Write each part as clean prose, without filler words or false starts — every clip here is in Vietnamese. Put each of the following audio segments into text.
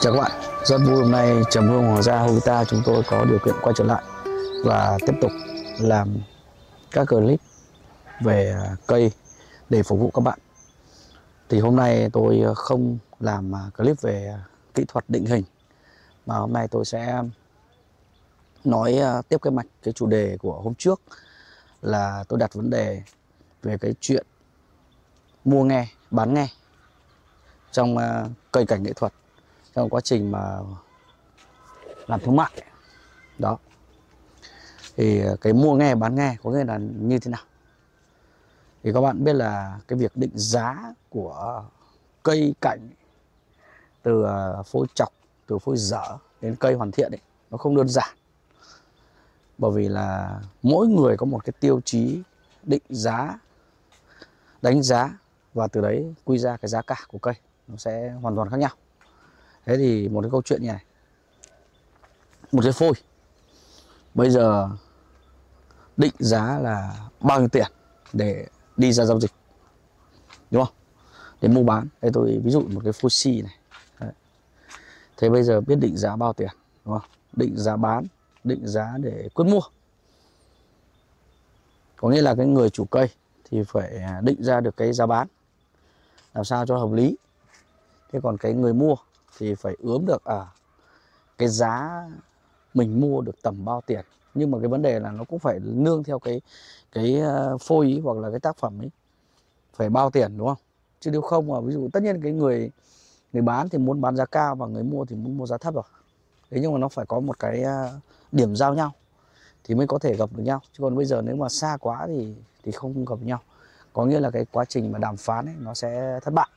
Chào các bạn, rất vui hôm nay Trầm Hương Hoàng Gia Hovita chúng tôi có điều kiện quay trở lại và tiếp tục làm các clip về cây để phục vụ các bạn. Thì hôm nay tôi không làm clip về kỹ thuật định hình, mà hôm nay tôi sẽ nói tiếp cái chủ đề của hôm trước, là tôi đặt vấn đề về cái chuyện mua nghe, bán nghe trong cây cảnh nghệ thuật, trong quá trình mà làm thương mại đó. Thì cái mua nghe bán nghe có nghĩa là như thế nào? Thì các bạn biết là cái việc định giá của cây cảnh, từ phôi chọc, từ phôi dở đến cây hoàn thiện ấy, nó không đơn giản. Bởi vì là mỗi người có một cái tiêu chí định giá, đánh giá, và từ đấy quy ra cái giá cả của cây nó sẽ hoàn toàn khác nhau. Thế thì một cái câu chuyện như này, một cái phôi bây giờ định giá là bao nhiêu tiền để đi ra giao dịch, đúng không? Để mua bán. Đây tôi ví dụ một cái phôi xi này. Đấy. Thế bây giờ biết định giá bao tiền, đúng không? Định giá bán, định giá để quyết mua. Có nghĩa là cái người chủ cây thì phải định ra được cái giá bán làm sao cho hợp lý. Thế còn cái người mua thì phải ướm được cái giá mình mua được tầm bao tiền. Nhưng mà cái vấn đề là nó cũng phải nương theo cái phôi ý, hoặc là cái tác phẩm ấy phải bao tiền, đúng không? Chứ nếu không mà ví dụ tất nhiên cái người bán thì muốn bán giá cao và người mua thì muốn mua giá thấp rồi. Thế nhưng mà nó phải có một cái điểm giao nhau thì mới có thể gặp được nhau. Chứ còn bây giờ nếu mà xa quá thì không gặp nhau. Có nghĩa là cái quá trình mà đàm phán ấy nó sẽ thất bại.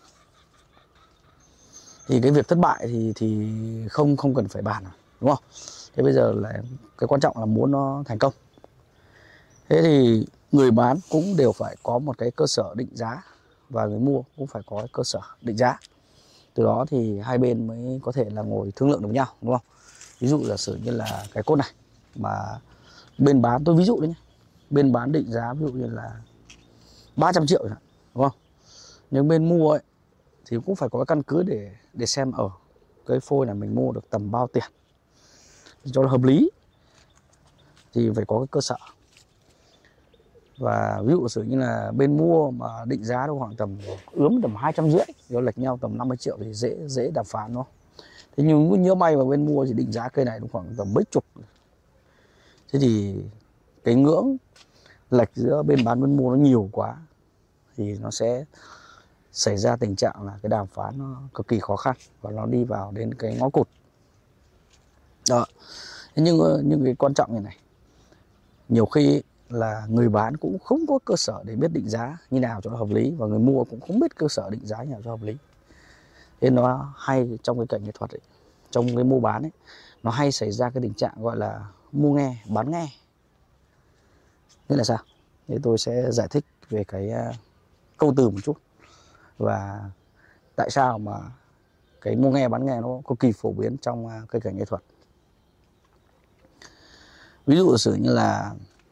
Thì cái việc thất bại thì không cần phải bàn, đúng không? Thế bây giờ là cái quan trọng là muốn nó thành công. Thế thì người bán cũng đều phải có một cái cơ sở định giá, và người mua cũng phải có cái cơ sở định giá. Từ đó thì hai bên mới có thể là ngồi thương lượng được với nhau, đúng không? Ví dụ giả sử như là cái cốt này mà bên bán, tôi ví dụ đấy nhé, bên bán định giá ví dụ như là 300 triệu, đúng không? Nhưng bên mua ấy thì cũng phải có cái căn cứ để xem ở cái phôi này mình mua được tầm bao tiền cho nó hợp lý, thì phải có cái cơ sở. Và ví dụ sử như là bên mua mà định giá được khoảng tầm ướm tầm 250, nó lệch nhau tầm 50 triệu thì dễ đàm phán, đúng không? Thế nhưng nhớ may mà bên mua thì định giá cây này đúng khoảng tầm mấy chục. Thế thì cái ngưỡng lệch giữa bên bán bên mua nó nhiều quá thì nó sẽ xảy ra tình trạng là cái đàm phán nó cực kỳ khó khăn và nó đi vào đến cái ngõ cụt đó. Thế nhưng cái quan trọng như này, nhiều khi là người bán cũng không có cơ sở để biết định giá như nào cho nó hợp lý, và người mua cũng không biết cơ sở định giá như nào cho hợp lý. Thế nó hay trong cái cảnh nghệ thuật ấy, trong cái mua bán ấy, nó hay xảy ra cái tình trạng gọi là mua nghe bán nghe. Nghĩa là sao? Thế tôi sẽ giải thích về cái câu từ một chút, và tại sao mà cái mua nghe bán nghe nó cực kỳ phổ biến trong cây cảnh nghệ thuật. Ví dụ sử như là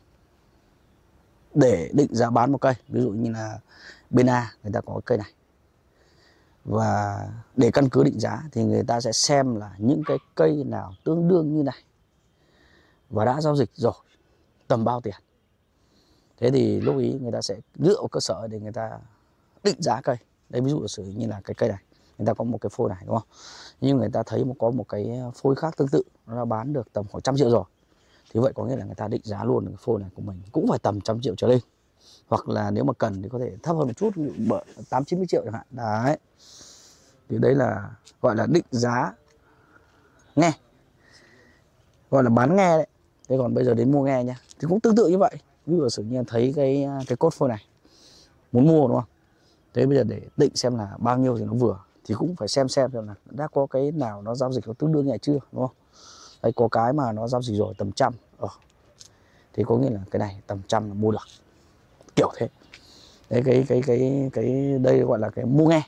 để định giá bán một cây, ví dụ như là bên A người ta có cái cây này, và để căn cứ định giá thì người ta sẽ xem là những cái cây nào tương đương như này và đã giao dịch rồi tầm bao tiền. Thế thì lúc ý người ta sẽ dựa vào cơ sở để người ta định giá cây. Đây ví dụ sử như là cái cây này, người ta có một cái phôi này, đúng không? Nhưng người ta thấy có một cái phôi khác tương tự, nó đã bán được tầm khoảng 100 triệu rồi. Thì vậy có nghĩa là người ta định giá luôn cái phôi này của mình cũng phải tầm 100 triệu trở lên. Hoặc là nếu mà cần thì có thể thấp hơn một chút, 8-90 triệu chẳng hạn. Đấy. Thì đấy là gọi là định giá nghe, gọi là bán nghe đấy. Thế còn bây giờ đến mua nghe nha, thì cũng tương tự như vậy. Ví dụ sử như thấy cái cốt phôi này muốn mua, đúng không? Thế bây giờ để định xem là bao nhiêu thì nó vừa, thì cũng phải xem là đã có cái nào nó giao dịch nó tương đương như này chưa, đúng không? Đây có cái mà nó giao dịch rồi tầm 100, thì có nghĩa là cái này tầm 100 là mua được, kiểu thế. Đấy, cái đây gọi là cái mua nghe.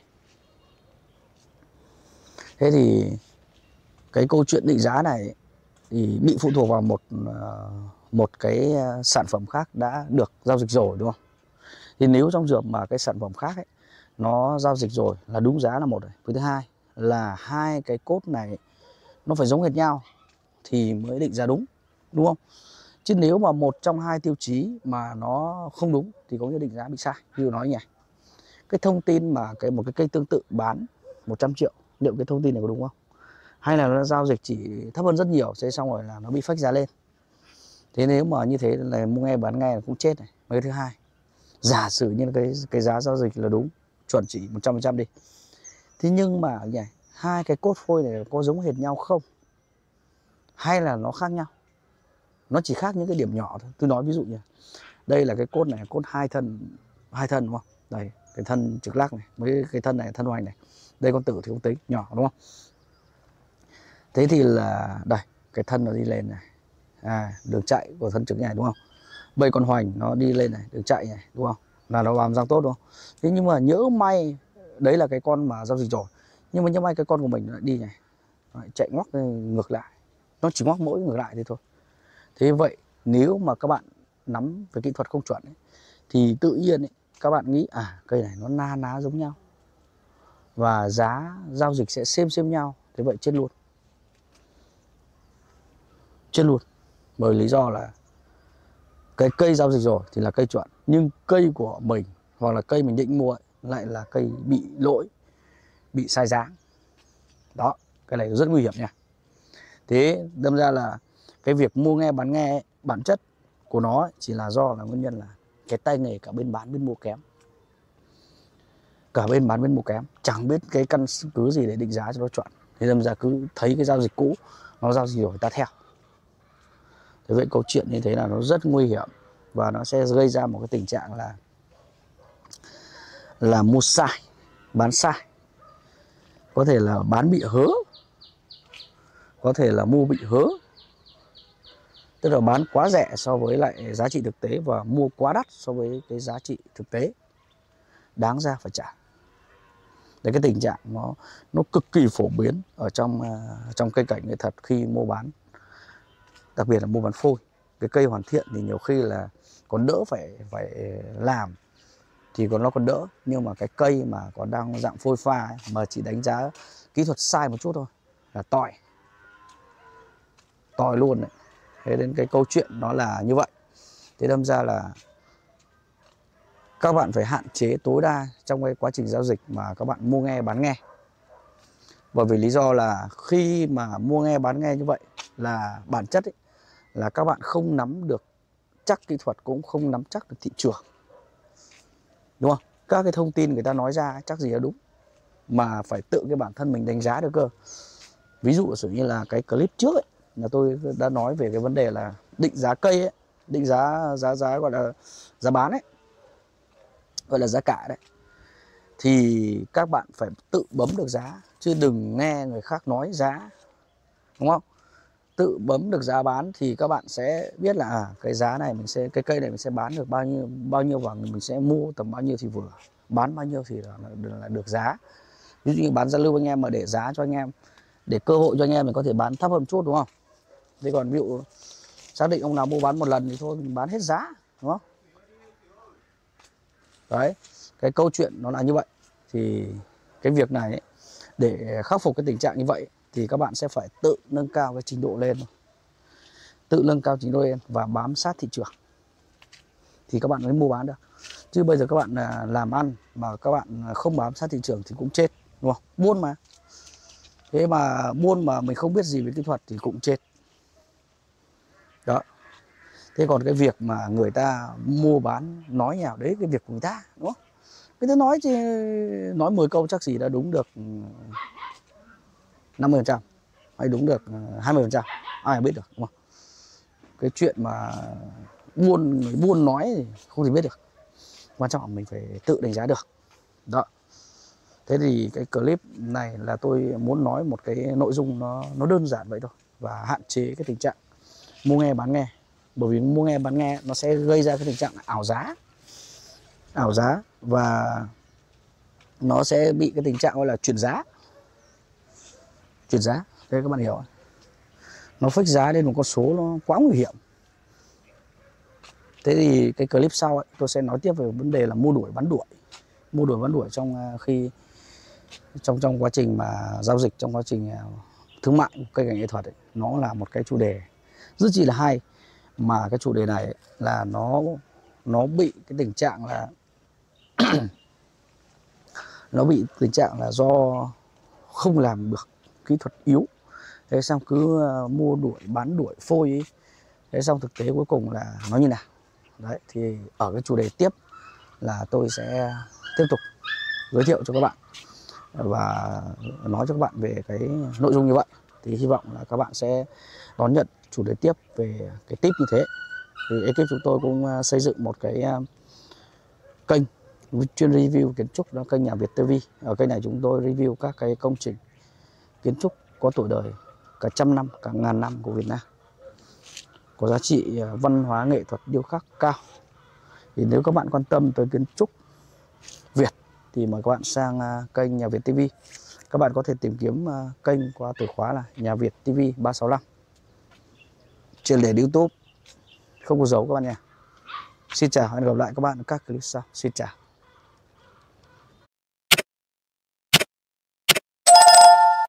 Thế thì cái câu chuyện định giá này thì bị phụ thuộc vào một cái sản phẩm khác đã được giao dịch rồi, đúng không? Thì nếu trong trường hợp mà cái sản phẩm khác ấy, nó giao dịch rồi là đúng giá là một rồi. Với thứ hai là hai cái cốt này nó phải giống hệt nhau thì mới định giá đúng, đúng không? Chứ nếu mà một trong hai tiêu chí mà nó không đúng thì có nghĩa định giá bị sai. Ví dụ nói nhỉ, cái thông tin mà một cái cây tương tự bán 100 triệu, liệu cái thông tin này có đúng không? Hay là nó giao dịch chỉ thấp hơn rất nhiều, thế xong rồi là nó bị phách giá lên. Thế nếu mà như thế là mua nghe bán nghe cũng chết này. Mấy thứ hai, giả sử như cái giá giao dịch là đúng, chuẩn chỉ 100% đi. Thế nhưng mà nhỉ, hai cái cốt phôi này có giống hệt nhau không? Hay là nó khác nhau? Nó chỉ khác những cái điểm nhỏ thôi. Tôi nói ví dụ như đây là cái cốt này, cốt hai thân đúng không? Đây, cái thân trực lắc này, với cái thân này thân hoành này. Đây con tử thì không tính, nhỏ đúng không? Thế thì là đây, cái thân nó đi lên này. Đường chạy của thân trực này đúng không? Bây con hoành nó đi lên này, đường chạy này đúng không? Là nó bám răng tốt đúng không? Thế nhưng mà nhỡ may đấy là cái con mà giao dịch rồi, nhưng mà nhỡ may cái con của mình nó lại đi này, nó lại chạy ngoắc ngược lại, nó chỉ ngoắc mỗi ngược lại thế thôi. Thế vậy nếu mà các bạn nắm về kỹ thuật không chuẩn ấy, thì tự nhiên ấy, các bạn nghĩ cây này nó na ná giống nhau và giá giao dịch sẽ xem nhau, thế vậy chết luôn. Chết luôn. Bởi lý do là cái cây giao dịch rồi thì là cây chuẩn, nhưng cây của mình hoặc là cây mình định mua ấy, lại là cây bị lỗi, bị sai giá. Đó, cái này rất nguy hiểm nha. Thế đâm ra là cái việc mua nghe bán nghe ấy, bản chất của nó ấy, chỉ là do là nguyên nhân là cái tay nghề cả bên bán bên mua kém. Cả bên bán bên mua kém, chẳng biết cái căn cứ gì để định giá cho nó chuẩn. Thế đâm ra cứ thấy cái giao dịch cũ nó giao dịch rồi ta theo. Thế vậy câu chuyện như thế là nó rất nguy hiểm và nó sẽ gây ra một cái tình trạng là mua sai, bán sai. Có thể là bán bị hớ, có thể là mua bị hớ. Tức là bán quá rẻ so với lại giá trị thực tế và mua quá đắt so với cái giá trị thực tế đáng ra phải trả. Đấy, cái tình trạng nó cực kỳ phổ biến ở trong cây cảnh nghệ thuật khi mua bán, đặc biệt là mua bán phôi. Cái cây hoàn thiện thì nhiều khi là còn đỡ phải làm thì nó còn đỡ, nhưng mà cái cây mà còn đang dạng phôi pha ấy, mà chỉ đánh giá kỹ thuật sai một chút thôi là tỏi luôn đấy. Thế đến cái câu chuyện nó là như vậy. Thế đâm ra là các bạn phải hạn chế tối đa trong cái quá trình giao dịch mà các bạn mua nghe bán nghe. Bởi vì lý do là khi mà mua nghe bán nghe như vậy là bản chất ấy, là các bạn không nắm được chắc kỹ thuật, cũng không nắm chắc được thị trường, đúng không? Các cái thông tin người ta nói ra chắc gì là đúng, mà phải tự cái bản thân mình đánh giá được cơ. Ví dụ sử như là cái clip trước ấy, là tôi đã nói về cái vấn đề là định giá cây ấy, định giá gọi là giá bán ấy, gọi là giá cả đấy, thì các bạn phải tự bấm được giá, chứ đừng nghe người khác nói giá, đúng không? Tự bấm được giá bán thì các bạn sẽ biết là cái giá này cái cây này mình sẽ bán được bao nhiêu và mình sẽ mua tầm bao nhiêu thì vừa, bán bao nhiêu thì là được giá. Ví dụ như bán giao lưu anh em mà để giá cho anh em, để cơ hội cho anh em mình có thể bán thấp hơn chút, đúng không? Thế còn ví dụ xác định ông nào mua bán một lần thì thôi mình bán hết giá, đúng không? Đấy, cái câu chuyện nó là như vậy. Thì cái việc này ấy, để khắc phục cái tình trạng như vậy thì các bạn sẽ phải tự nâng cao cái trình độ lên, tự nâng cao trình độ lên và bám sát thị trường thì các bạn mới mua bán được. Chứ bây giờ các bạn làm ăn mà các bạn không bám sát thị trường thì cũng chết, đúng không? Buôn mà. Thế mà buôn mà mình không biết gì về kỹ thuật thì cũng chết. Đó. Thế còn cái việc mà người ta mua bán nói nhào đấy cái việc của người ta, đúng không? Người ta nói thì nói 10 câu chắc gì đã đúng được 50% hay đúng được 20%, ai biết được, đúng không? Cái chuyện mà người buôn nói thì không thể biết được. Quan trọng là mình phải tự đánh giá được. Đó. Thế thì cái clip này là tôi muốn nói một cái nội dung nó đơn giản vậy thôi, và hạn chế cái tình trạng mua nghe bán nghe. Bởi vì mua nghe bán nghe nó sẽ gây ra cái tình trạng ảo giá và nó sẽ bị cái tình trạng gọi là chuyển giá. Thế các bạn hiểu, nó fake giá lên một con số nó quá nguy hiểm. Thế thì cái clip sau ấy, tôi sẽ nói tiếp về vấn đề là mua đuổi bán đuổi trong khi trong quá trình mà giao dịch, trong quá trình thương mại của cây cảnh nghệ thuật ấy, nó là một cái chủ đề rất chi là hay. Mà cái chủ đề này ấy, là nó bị cái tình trạng là nó bị tình trạng là do không làm được kỹ thuật yếu, thế xong cứ mua đuổi bán đuổi phôi ấy. Thế xong thực tế cuối cùng là nó như nào đấy, thì ở cái chủ đề tiếp là tôi sẽ tiếp tục giới thiệu cho các bạn và nói cho các bạn về cái nội dung như vậy. Thì hy vọng là các bạn sẽ đón nhận chủ đề tiếp về cái tip như thế. Thì ekip chúng tôi cũng xây dựng một cái kênh chuyên review kiến trúc, đó kênh Nhà Việt TV. Ở kênh này chúng tôi review các cái công trình kiến trúc có tuổi đời cả trăm năm, cả ngàn năm của Việt Nam, có giá trị văn hóa nghệ thuật điêu khắc cao. Thì nếu các bạn quan tâm tới kiến trúc Việt thì mời các bạn sang kênh Nhà Việt TV. Các bạn có thể tìm kiếm kênh qua từ khóa là Nhà Việt TV 365 trên nền YouTube, không có dấu các bạn nhé. Xin chào, hẹn gặp lại các bạn ở các clip sau. Xin chào.